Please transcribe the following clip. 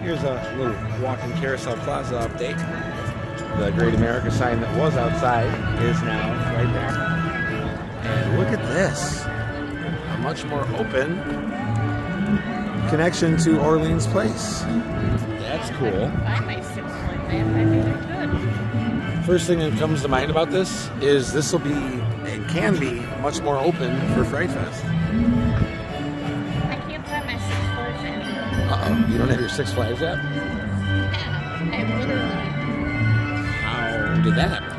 Here's a little walking Carousel Plaza update. The Great America sign that was outside is now right there. And look at this. A much more open connection to Orleans Place. That's cool. First thing that comes to mind about this is it can be much more open for Fright Fest. Uh-oh, you don't have your Six Flags app? Yeah, I literally. How did that happen?